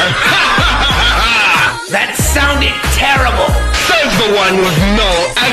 That sounded terrible. Says the one with no